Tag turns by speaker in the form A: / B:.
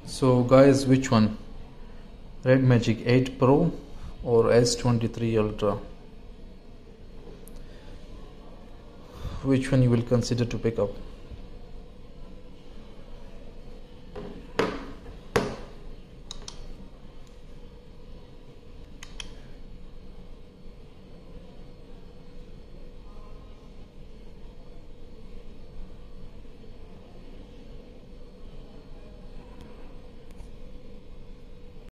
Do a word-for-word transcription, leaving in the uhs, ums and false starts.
A: So guys, which one? Redmagic eight Pro or S twenty-three Ultra? Which one you will consider to pick up?